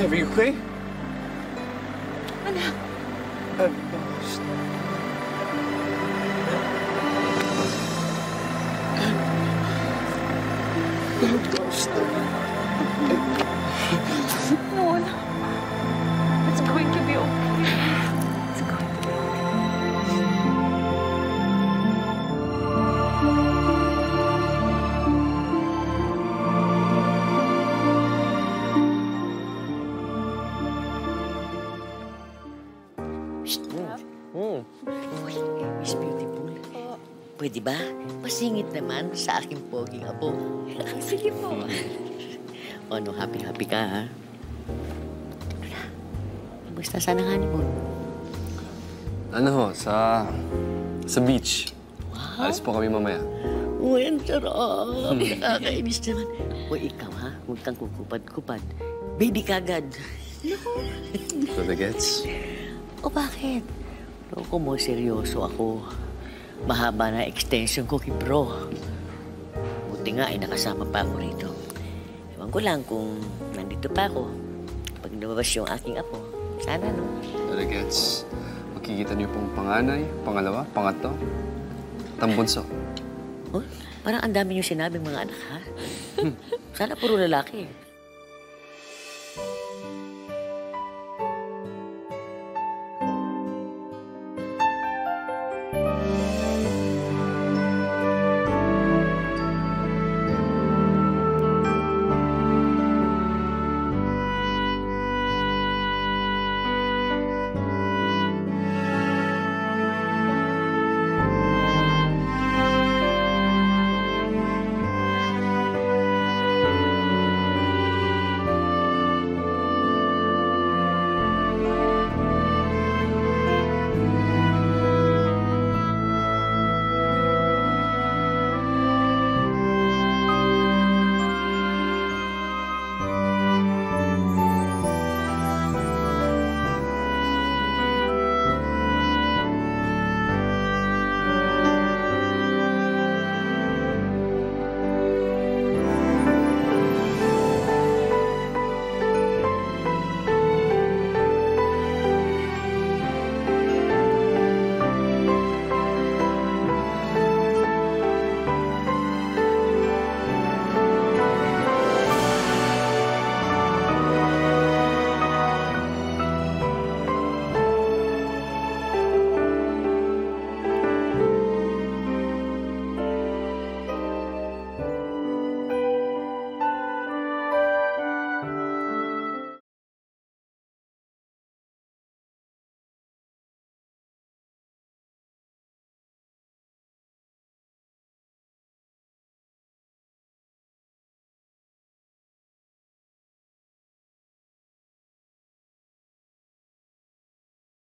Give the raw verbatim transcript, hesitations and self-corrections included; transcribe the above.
Are you okay? Anak. I'm lost. I'm lost. Noon. It's going to be okay. It's going to be okay. Hmm. It's beautiful. Pwede ba? Pasingit naman sa aking poging apo. Sige po. O ano, happy-happy ka, ha? Basta sana honeymoon. Ano ho, sa... sa beach. Wow. Alis po kami mamaya. Uy, ang sarap. Nakakainis naman. Uy, ikaw, ha? Huwag kang kukupad-kupad. Baby kagad. So the gets? O bakit? Loko mo, seryoso ako. Mahaba na extension ko kay bro. Buti nga ay nakasama pa ako rito. Ewan ko lang kung nandito pa ako. Pag lumabas yung aking apo, sana, no? So the gets. Makikita niyo pong panganay, pangalawa, pangatlo, tambunso. Oh, parang ang dami yung sinabing mga anak, ha? Sana puro lalaki.